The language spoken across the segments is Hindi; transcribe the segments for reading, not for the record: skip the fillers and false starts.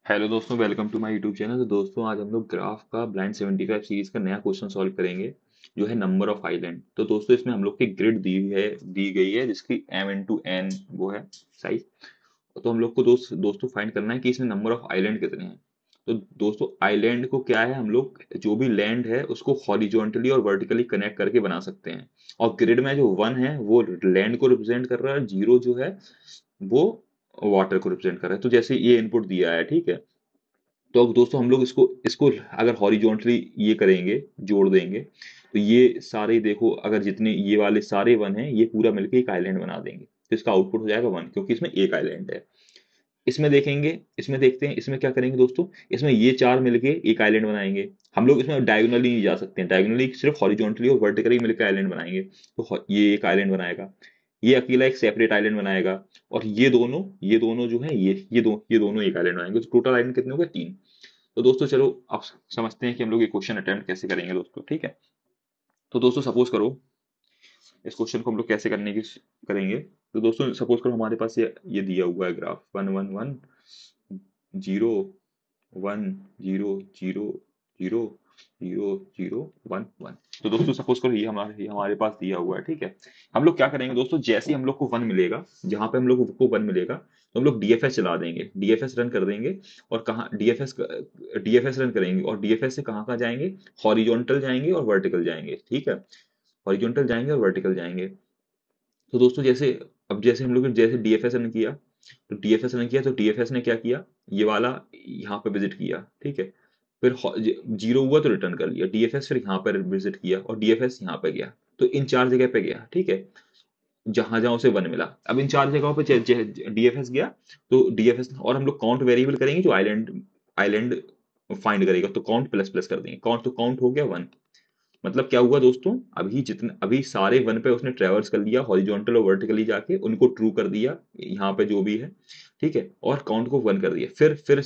हेलो दोस्तों, welcome to my YouTube channel. तो दोस्तों आज हम लोग ग्राफ का ब्लाइंड 75 सीरीज का नया क्वेश्चन सॉल्व करेंगे जो है नंबर ऑफ आइलैंड। तो दोस्तों इसमें हम लोग की ग्रिड दी गई है जिसकी m इंटू एन वो है साइज। तो हम लोग को दोस्तों फाइंड करना है कि इसमें नंबर ऑफ आइलैंड कितने हैं। तो दोस्तों आइलैंड को क्या है, हम लोग जो भी लैंड है उसको हॉरिजॉन्टली और वर्टिकली कनेक्ट करके बना सकते हैं। और ग्रिड में जो वन है वो लैंड को रिप्रेजेंट कर रहा है, जीरो जो है वो वाटर को रिप्रेजेंट कर रहा है। तो जैसे ये इनपुट दिया है, ठीक है। तो अब दोस्तों हम लोग इसको इसको अगर हॉरिजॉन्टली ये करेंगे, जोड़ देंगे, तो ये सारे देखो, अगर जितने ये वाले सारे वन हैं ये पूरा मिलके एक आइलैंड बना देंगे। तो इसका आउटपुट हो जाएगा वन, क्योंकि इसमें एक आइलैंड है। इसमें देखेंगे, इसमें देखते हैं इसमें क्या करेंगे दोस्तों। इसमें ये चार मिलके एक आइलैंड बनाएंगे। हम लोग इसमें डायगोनली नहीं जा सकते हैं, डायगोनली सिर्फ हॉरिजॉन्टली और वर्टिकली मिलकर आइलैंड बनाएंगे। तो ये एक आइलैंड बनाएगा, ये अकेला एक सेपरेट आइलैंड बनाएगा, और ये दोनों जो है ये दोनों एक आइलैंड बनाएंगे। तो टोटल आइलैंड कितने हो गए, तीन। तो दोस्तों चलो आप समझते हैं कि हम लोग ये क्वेश्चन अटेम्प्ट कैसे करेंगे दोस्तों, ठीक है। तो दोस्तों सपोज करो, इस क्वेश्चन को हम लोग कैसे करने की करेंगे। तो दोस्तों सपोज करो हमारे पास ये दिया हुआ है ग्राफ 1 1 1 0 1 0 0 0 0 0 1 1। तो दोस्तों सपोज करो ये हमारे पास दिया हुआ है, ठीक है। हम लोग क्या करेंगे दोस्तों, जैसे ही हम लोग को वन मिलेगा, जहां पे हम लोग को वन मिलेगा, तो हम लोग डीएफएस चला देंगे, डीएफएस रन कर देंगे। और कहाँ डीएफएस रन करेंगे और डीएफएस से कहाँ कहाँ जाएंगे, हॉरिजॉन्टल जाएंगे और वर्टिकल जाएंगे, ठीक है। हॉरिजॉन्टल जाएंगे और वर्टिकल जाएंगे। तो दोस्तों जैसे अब जैसे हम लोग ने जैसे डीएफएस रन किया, तो डीएफएस रन किया तो डीएफएस ने क्या किया, ये वाला यहाँ पे विजिट किया, ठीक है। फिर जीरो हुआ तो रिटर्न कर लिया डीएफएस, फिर यहाँ पर विजिट किया और डीएफएस यहाँ पे गया। तो इन चार जगह पे गया, ठीक है, जहां जहां उसे वन मिला। अब इन चार जगहों पे डीएफएस गया, तो डीएफएस और हम लोग काउंट वेरिएबल करेंगे जो आइलैंड आइलैंड फाइंड करेगा। तो काउंट प्लस प्लस कर देंगे, काउंट तो काउंट हो गया वन। मतलब क्या हुआ दोस्तों, अभी सारे वन पे उसने ट्रेवर्स कर लिया, हॉरिजॉन्टल और वर्टिकली जाके उनको ट्रू कर दिया यहाँ पे जो भी है, ठीक है। और काउंट को वन कर दिया।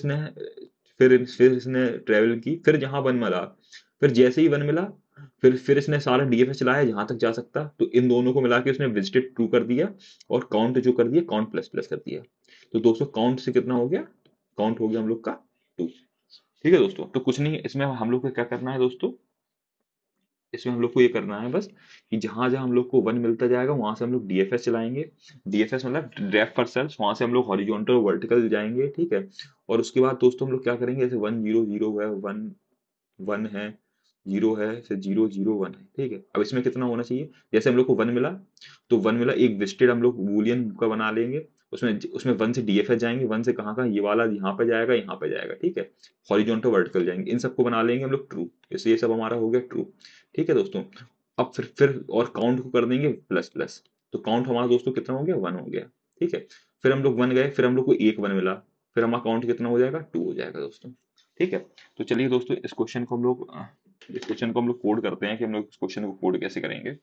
फिर इसने ट्रेवल की, फिर जहां वन मिला, फिर जैसे ही वन मिला, फिर इसने सारा डीएफएस चलाया जहां तक जा सकता। तो इन दोनों को मिला के उसने विजिटेड ट्रू कर दिया, और काउंट जो कर दिया, काउंट प्लस प्लस कर दिया। तो दोस्तों काउंट से कितना हो गया, काउंट हो गया हम लोग का टू। ठीक है दोस्तों, तो कुछ नहीं, इसमें हम लोग को क्या करना है दोस्तों, इसमें हम लोग को ये करना है बस कि जहां जहां हम लोग को वन मिलता जाएगा वहां से हम लोग डीएफएस चलाएंगे। डीएफएस मतलब ड्रैग फॉर सेल्स, वहां से हम लोग हॉरिजॉन्टल वर्टिकल जाएंगे, ठीक है। और उसके बाद दोस्तों हम लोग क्या करेंगे, जैसे 1 0 0 है, वन वन है, जीरो है, फिर 0 0 1 है, ठीक है। अब इसमें कितना होना चाहिए, जैसे हम लोग को वन मिला, तो वन मिला एक विजिटेड हम लोग बूलियन का बना लेंगे। उसमें उसमें वन से डीएफएस जाएंगे, वन से कहाँ कहाँ, ये वाला यहाँ पे जाएगा, यहाँ पे जाएगा, ठीक है। हॉरिजॉन्टल वर्टिकल जाएंगे, इन सबको बना लेंगे हम लोग ट्रू। जैसे ये सब हमारा हो गया ट्रू, ठीक है दोस्तों। अब फिर और काउंट को कर देंगे प्लस प्लस। तो काउंट हमारा दोस्तों कितना हो गया, वन हो गया, ठीक है। फिर हम लोग वन गए, फिर हम लोग को एक वन मिला, फिर हमारा काउंट कितना हो जाएगा, टू हो जाएगा दोस्तों, ठीक है। तो चलिए दोस्तों इस क्वेश्चन को हम लोग कोड करते हैं कि हम लोग इस क्वेश्चन को कोड कैसे करेंगे।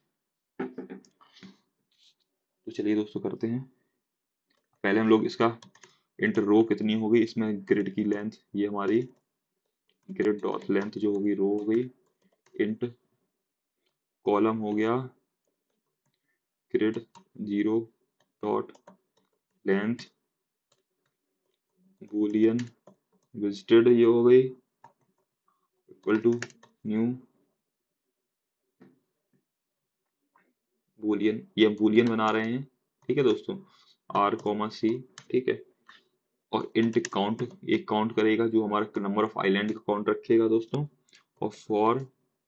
तो चलिए दोस्तों करते हैं। पहले हम लोग इसका इंट रो कितनी होगी, इसमें ग्रिड की लेंथ, ये हमारी ग्रिड डॉट लेंथ जो होगी रो हो गई, इंट कॉलम हो गया grid zero dot length boolean visited ये हो गई, इक्वल टू न्यू बूलियन, ये बूलियन बना रहे हैं, ठीक है दोस्तों, आर कॉमा सी, ठीक है। और इंट काउंट, एक काउंट करेगा जो हमारा नंबर ऑफ आइलैंड का काउंट रखेगा दोस्तों। और for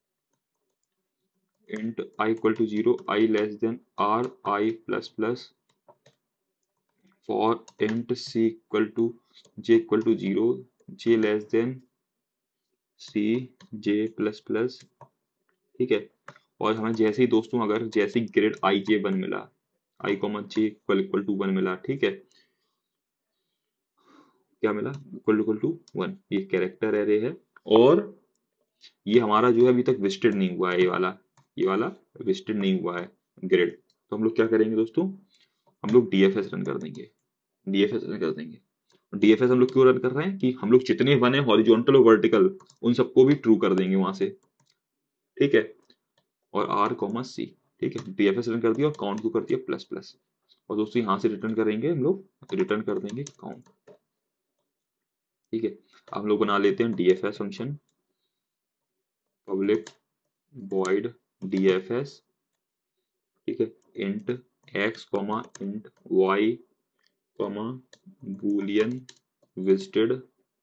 int i equal to zero, i less than r i plus plus, for int c equal to j equal to zero, j less than c, j plus plus, ठीक है। और हमें जैसे ही दोस्तों अगर जैसे ही ग्रेड आई जे वन मिला, i comma j equal equal to one मिला, ठीक है, क्या मिला, इक्वल टू वन, ये कैरेक्टर एरे है। और ये हमारा जो है अभी तक विजिटेड नहीं हुआ है, ये वाला विजिटेड नहीं हुआ है ग्रिड। तो हम लोग क्या करेंगे दोस्तों, हम लोग डीएफएस रन कर देंगे, डीएफएस रन कर देंगे। डीएफएस हम लोग क्यों रन कर रहे हैं कि हम लोग जितने वन है हॉरिजॉन्टल और वर्टिकल उन सबको भी ट्रू कर देंगे वहां से, ठीक है। और आर कॉमा सी, ठीक है, डीएफएस रन कर दिया और काउंट को कर दिया प्लस प्लस। और दोस्तों यहाँ से रिटर्न करेंगे हम लोग, रिटर्न कर देंगे काउंट, ठीक है। हम लोग बना लेते हैं DFS function, public void DFS, ठीक है, int x comma int y comma boolean visited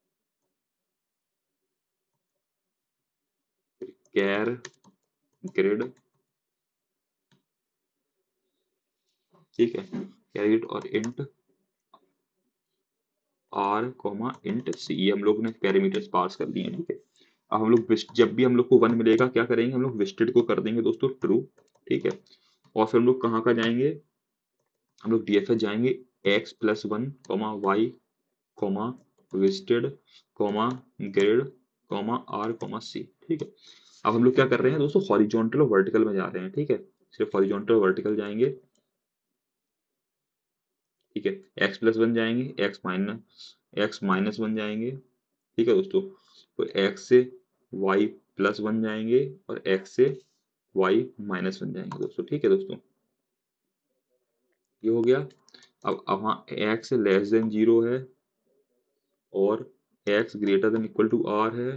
char grid, ठीक है, कैरेट और int r comma int c, ये हम लोग ने पैरामीटर्स पास कर दिए हैं, ठीक है। अब हम लोग जब भी हम लोग को 1 मिलेगा क्या करेंगे, हम लोग विजिटेड को कर देंगे दोस्तों ट्रू, ठीक है। और फिर हम लोग कहाँ का जाएंगे, हम लोग डीएफएस जाएंगे, x plus 1 comma y comma visited comma grid comma r comma c, ठीक है। अब हम लोग क्या कर रहे हैं दोस्तों, हॉरिजॉन्टल और वर्टिकल में जा रहे हैं, ठीक है, सिर्फ हॉरिजॉन्टल और वर्टिकल जाएंगे, ठीक है। एक्स प्लस 1 जाएंगे, एक्स माइनस 1 जाएंगे, ठीक है दोस्तों। तो एक्स से वाई प्लस 1 जाएंगे और एक्स से वाई माइनस 1 जाएंगे दोस्तों, ठीक है दोस्तों, ये हो गया। अब वहाँ एक्स लेस देन 0 है और x greater than equal to r है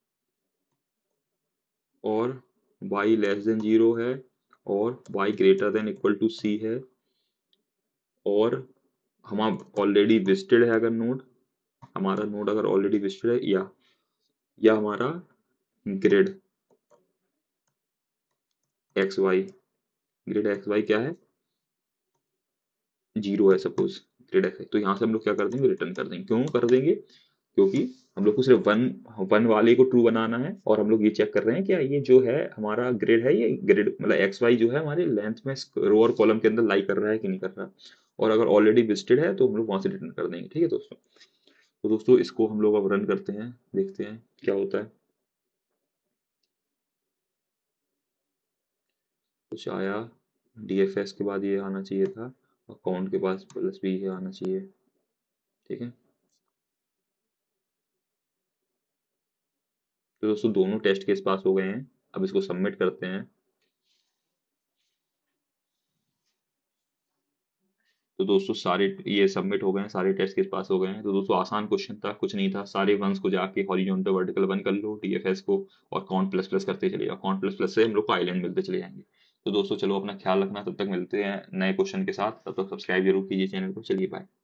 और y लेस देन 0 है और y greater than equal to c है और हम ऑलरेडी विजिटेड है, अगर नोड हमारा नोड अगर ऑलरेडी विजिटेड है, या हमारा grid x y, grid x y क्या है, 0 है सपोज, ग्रिड एक्स, तो यहाँ से हम लोग क्या कर देंगे, रिटर्न कर देंगे। क्यों कर देंगे, क्योंकि हम लोग को सिर्फ वन वन वाले को ट्रू बनाना है और हम लोग ये चेक कर रहे हैं क्या ये जो है हमारा ग्रिड है, ये ग्रिड मतलब एक्स वाई जो है हमारे लेंथ में रो और कॉलम के अंदर लाई कर रहा है कि नहीं कर रहा, और अगर ऑलरेडी विजिटेड है तो हम लोग वहां से रिटर्न कर देंगे, ठीक है दोस्तों। तो दोस्तों इसको हम लोग अब रन करते हैं, देखते हैं क्या होता है। कुछ आया, डीएफएस के बाद ये आना चाहिए था, अकाउंट के पास प्लस भी ये आना चाहिए, ठीक है। तो दोस्तों दोनों टेस्ट केस पास हो गए हैं, अब इसको सबमिट करते हैं। तो दोस्तों सारे ये सबमिट हो गए हैं, सारे टेस्ट केस पास हो गए हैं। तो दोस्तों आसान क्वेश्चन था, कुछ नहीं था, सारे वंस को जाके हॉरिजॉन्टल वर्टिकल वन कर लो डीएफएस को और काउंट प्लस प्लस करते चले जाओ, काउंट प्लस प्लस से हम लोग को आइलैंड मिलते चले जाएंगे। तो दोस्तों चलो अपना ख्याल रखना, तब तक मिलते हैं नए क्वेश्चन के साथ, तब तक सब्सक्राइब जरूर कीजिए चैनल को, चलिए बाय।